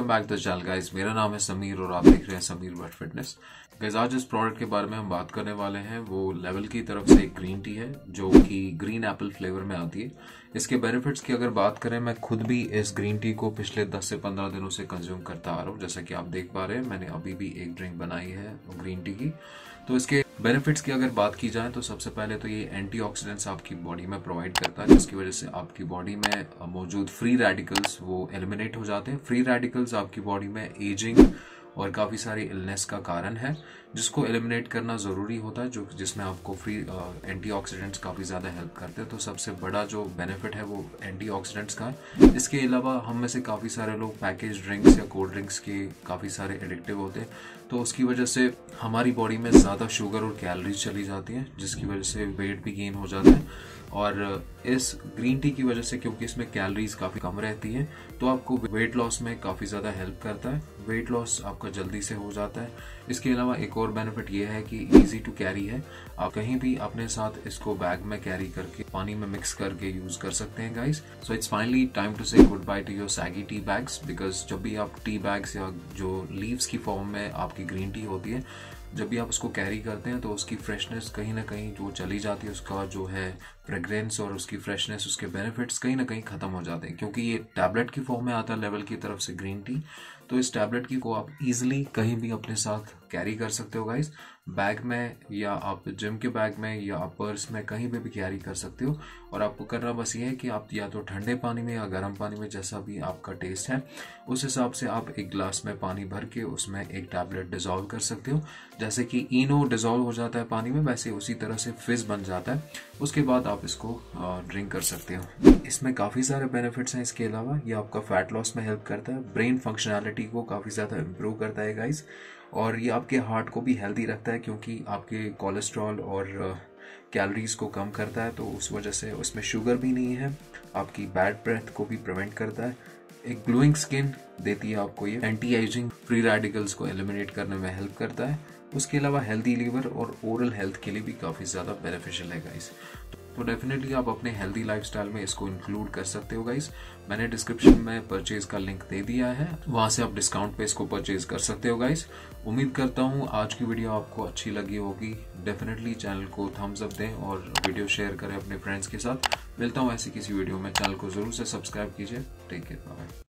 Back the channel guys. मेरा नाम है समीर और आप देख रहे हैं समीर वर्ल्ड फिटनेस। गाइस आज इस प्रोडक्ट के बारे में हम बात करने वाले हैं वो लेवल की तरफ से एक ग्रीन टी है जो कि ग्रीन एप्पल फ्लेवर में आती है। इसके बेनिफिट्स की अगर बात करें, मैं खुद भी इस ग्रीन टी को पिछले 10 से 15 दिनों से कंज्यूम करता आ रहा हूँ। जैसा कि आप देख पा रहे हैं, मैंने अभी भी एक ड्रिंक बनाई है ग्रीन टी की। तो इसके बेनिफिट्स की अगर बात की जाए तो सबसे पहले तो ये एंटीऑक्सीडेंट्स आपकी बॉडी में प्रोवाइड करता है, जिसकी वजह से आपकी बॉडी में मौजूद फ्री रेडिकल्स वो एलिमिनेट हो जाते हैं। फ्री रेडिकल्स आपकी बॉडी में एजिंग और काफ़ी सारी इलनेस का कारण है, जिसको एलिमिनेट करना ज़रूरी होता है, जो जिसमें आपको फ्री एंटीऑक्सीडेंट्स काफ़ी ज़्यादा हेल्प करते हैं। तो सबसे बड़ा जो बेनिफिट है वो एंटीऑक्सीडेंट्स का है। इसके अलावा हम में से काफ़ी सारे लोग पैकेज ड्रिंक्स या कोल्ड ड्रिंक्स के काफ़ी सारे एडिक्टिव होते हैं, तो उसकी वजह से हमारी बॉडी में ज़्यादा शुगर और कैलोरीज चली जाती हैं, जिसकी वजह से वेट भी गेन हो जाता है। और इस ग्रीन टी की वजह से, क्योंकि इसमें कैलोरीज काफ़ी कम रहती हैं, तो आपको वेट लॉस में काफ़ी ज़्यादा हेल्प करता है। वेट लॉस आपका जल्दी से हो जाता है। इसके अलावा एक और बेनिफिट ये है कि इजी टू कैरी है। आप कहीं भी अपने साथ इसको बैग में कैरी करके पानी में मिक्स करके यूज कर सकते हैं guys. So it's finally time to say goodbye to your saggy tea bags, because जब भी आप टी बैग्स या जो लीव्स की फॉर्म में आपकी ग्रीन टी होती है, जब भी आप उसको कैरी करते हैं तो उसकी फ्रेशनेस कहीं ना कहीं जो चली जाती है, उसका जो है फ्रेग्रेंस और उसकी फ्रेशनेस, उसके बेनिफिट्स कहीं ना कहीं खत्म हो जाते हैं। क्योंकि ये टैबलेट की फॉर्म में आता है लेवल की तरफ से ग्रीन टी, तो इस टैबलेट की को आप इजीली कहीं भी अपने साथ कैरी कर सकते हो गाइस। बैग में या आप जिम के बैग में या आप पर्स में कहीं भी कैरी कर सकते हो। और आपको करना बस ये है कि आप या तो ठंडे पानी में या गर्म पानी में, जैसा भी आपका टेस्ट है उस हिसाब से आप एक गिलास में पानी भर के उसमें एक टैबलेट डिजोल्व कर सकते हो। जैसे कि इनो डिजोल्व हो जाता है पानी में, वैसे उसी तरह से फिज बन जाता है। उसके बाद आप इसको ड्रिंक कर सकते हो। इसमें काफ़ी सारे बेनिफिट्स हैं। इसके अलावा ये आपका फैट लॉस में हेल्प करता है, ब्रेन फंक्शनैलिटी को काफ़ी ज़्यादा इम्प्रूव करता है गाइस, और ये आपके हार्ट को भी हेल्दी रखता है, क्योंकि आपके कोलेस्ट्रॉल और कैलोरीज को कम करता है। तो उस वजह से उसमें शुगर भी नहीं है। आपकी बैड ब्रेथ को भी प्रिवेंट करता है। एक ग्लोइंग स्किन देती है आपको ये। एंटी एजिंग फ्री रेडिकल्स को एलिमिनेट करने में हेल्प करता है। उसके अलावा हेल्दी लीवर और ओरल हेल्थ के लिए भी काफ़ी ज़्यादा बेनिफिशियल है गाइस। तो डेफिनेटली आप अपने हेल्दी लाइफस्टाइल में इसको इंक्लूड कर सकते हो गाइस। मैंने डिस्क्रिप्शन में परचेज का लिंक दे दिया है, वहां से आप डिस्काउंट पे इसको परचेज कर सकते हो गाइस। उम्मीद करता हूँ आज की वीडियो आपको अच्छी लगी होगी। डेफिनेटली चैनल को थम्स अप दें और वीडियो शेयर करें अपने फ्रेंड्स के साथ। मिलता हूँ ऐसी किसी वीडियो में। चैनल को जरूर से सब्सक्राइब कीजिए। Take care, bye.